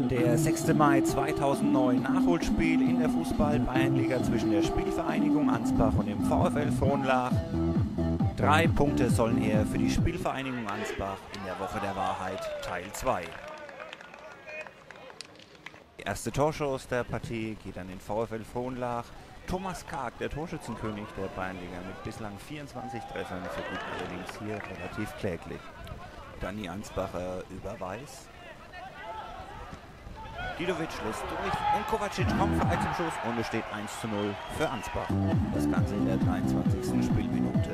Der 6. Mai 2009, Nachholspiel in der Fußball-Bayernliga zwischen der Spielvereinigung Ansbach und dem VfL Frohnlach. 3 Punkte sollen her für die Spielvereinigung Ansbach in der Woche der Wahrheit, Teil 2. Die erste Torschuss der Partie geht an den VfL Frohnlach. Thomas Karg, der Torschützenkönig der Bayernliga mit bislang 24 Treffern, vergibt allerdings hier relativ kläglich. Dann die Ansbacher über Weiß. Didovic lässt durch und Kovacic kommt frei zum Schuss und es steht 1:0 für Ansbach. Das Ganze in der 23. Spielminute.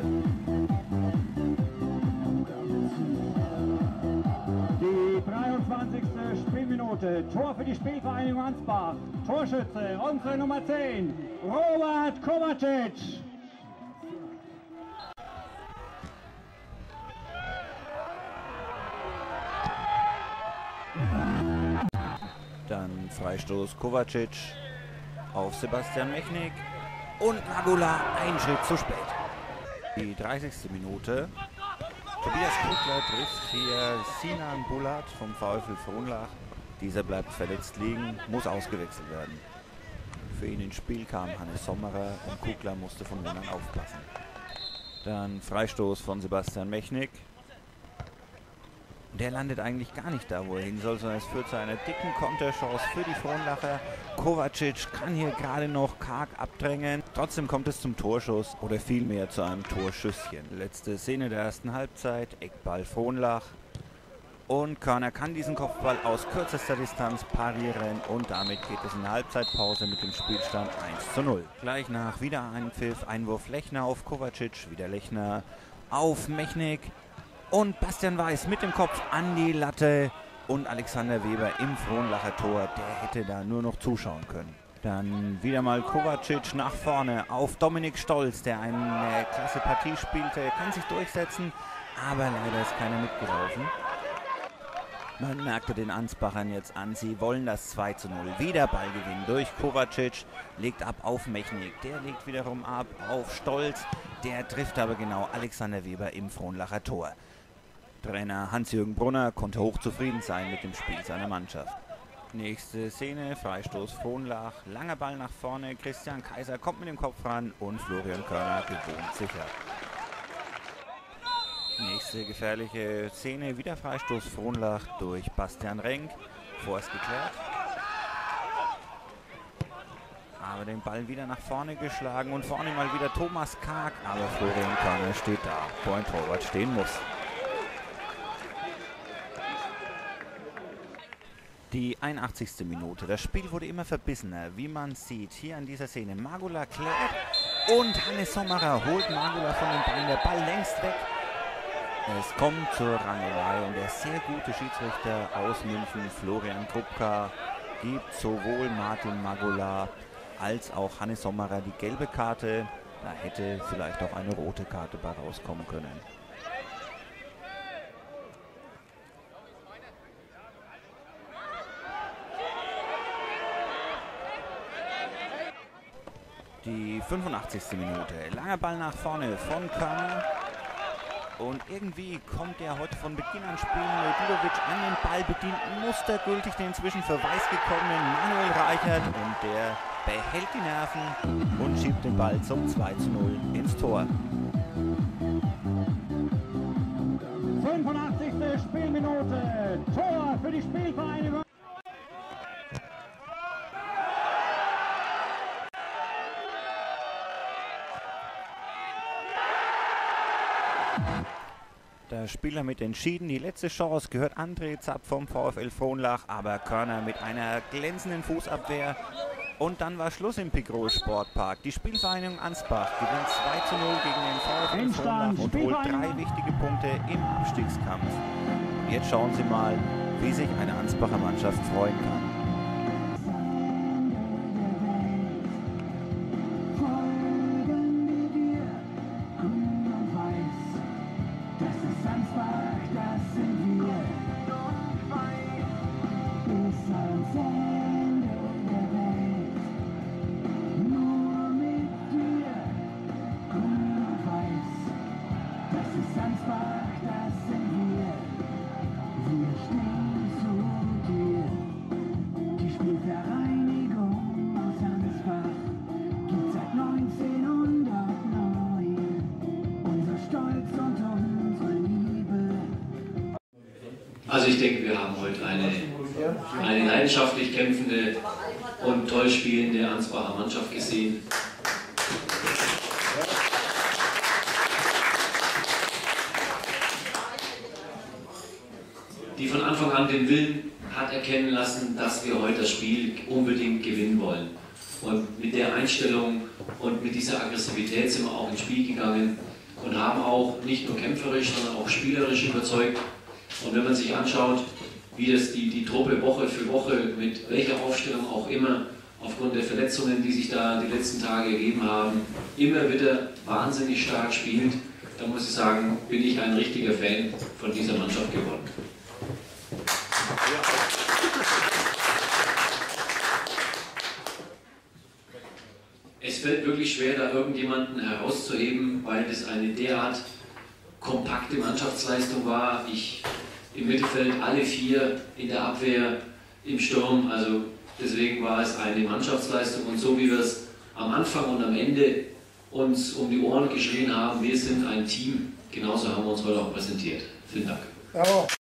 Die 23. Spielminute. Tor für die Spielvereinigung Ansbach. Torschütze, unsere Nummer 10, Robert Kovacic. Dann Freistoß Kovacic auf Sebastian Mechnik und Magula einen Schritt zu spät. Die 30. Minute. Tobias Kugler trifft hier Sinan Bulat vom VfL Frohnlach. Dieser bleibt verletzt liegen, muss ausgewechselt werden. Für ihn ins Spiel kam Hannes Sommerer und Kugler musste von nun an aufpassen. Dann Freistoß von Sebastian Mechnik. Der landet eigentlich gar nicht da, wo er hin soll, sondern es führt zu einer dicken Konterchance für die Frohnlacher. Kovacic kann hier gerade noch Karg abdrängen. Trotzdem kommt es zum Torschuss oder vielmehr zu einem Torschüsschen. Letzte Szene der ersten Halbzeit, Eckball Frohnlach. Und Körner kann diesen Kopfball aus kürzester Distanz parieren und damit geht es in der Halbzeitpause mit dem Spielstand 1:0. Gleich nach wieder ein Pfiff, Einwurf Lechner auf Kovacic, wieder Lechner auf Mechnik. Und Bastian Weiß mit dem Kopf an die Latte und Alexander Weber im Frohnlacher Tor, der hätte da nur noch zuschauen können. Dann wieder mal Kovacic nach vorne auf Dominik Stolz, der eine klasse Partie spielte, kann sich durchsetzen, aber leider ist keiner mitgelaufen. Man merkte den Ansbachern jetzt an, sie wollen das 2:0. Wieder Ballgewinn durch Kovacic, legt ab auf Mechnik, der legt wiederum ab auf Stolz, der trifft aber genau Alexander Weber im Frohnlacher Tor. Trainer Hans-Jürgen Brunner konnte hochzufrieden sein mit dem Spiel seiner Mannschaft. Nächste Szene, Freistoß Frohnlach, langer Ball nach vorne, Christian Kaiser kommt mit dem Kopf ran und Florian Körner gewohnt sicher. Nächste gefährliche Szene, wieder Freistoß Frohnlach durch Bastian Renk, vorerst geklärt. Aber den Ball wieder nach vorne geschlagen und vorne mal wieder Thomas Karg, aber Florian Körner steht da, wo ein Torwart stehen muss. Die 81. Minute. Das Spiel wurde immer verbissener, wie man sieht. Hier an dieser Szene. Magula klärt und Hannes Sommerer holt Magula von den Beinen. Der Ball längst weg. Es kommt zur Rangelei und der sehr gute Schiedsrichter aus München, Florian Krupka, gibt sowohl Martin Magula als auch Hannes Sommerer die gelbe Karte. Da hätte vielleicht auch eine rote Karte bei rauskommen können. Die 85. Minute. Langer Ball nach vorne von Körner. Und irgendwie kommt er heute von Beginn an spielen. Didovic an den Ball bedient mustergültig den inzwischen für Weiß gekommenen Manuel Reichert. Und der behält die Nerven und schiebt den Ball zum 2:0 ins Tor. 85. Spielminute. Tor für die Spielvereinigung. Der Spieler mit entschieden. Die letzte Chance gehört André Zapp vom VfL Frohnlach, aber Körner mit einer glänzenden Fußabwehr. Und dann war Schluss im Pickrol Sportpark. Die Spielvereinigung Ansbach gewinnt 2:0 gegen den VfL Frohnlach und holt 3 wichtige Punkte im Abstiegskampf. Und jetzt schauen Sie mal, wie sich eine Ansbacher Mannschaft freuen kann. Also ich denke, wir haben heute eine leidenschaftlich kämpfende und toll spielende Ansbacher Mannschaft gesehen. Die von Anfang an den Willen hat erkennen lassen, dass wir heute das Spiel unbedingt gewinnen wollen. Und mit der Einstellung und mit dieser Aggressivität sind wir auch ins Spiel gegangen und haben auch nicht nur kämpferisch, sondern auch spielerisch überzeugt. Und wenn man sich anschaut, wie das die Truppe Woche für Woche, mit welcher Aufstellung auch immer, aufgrund der Verletzungen, die sich da die letzten Tage ergeben haben, immer wieder wahnsinnig stark spielt, dann muss ich sagen, bin ich ein richtiger Fan von dieser Mannschaft geworden. Es fällt wirklich schwer, da irgendjemanden herauszuheben, weil das eine derart kompakte Mannschaftsleistung war. Im Mittelfeld alle 4, in der Abwehr, im Sturm. Also deswegen war es eine Mannschaftsleistung. Und so wie wir es am Anfang und am Ende uns um die Ohren geschrien haben, wir sind ein Team, genauso haben wir uns heute auch präsentiert. Vielen Dank. Bravo.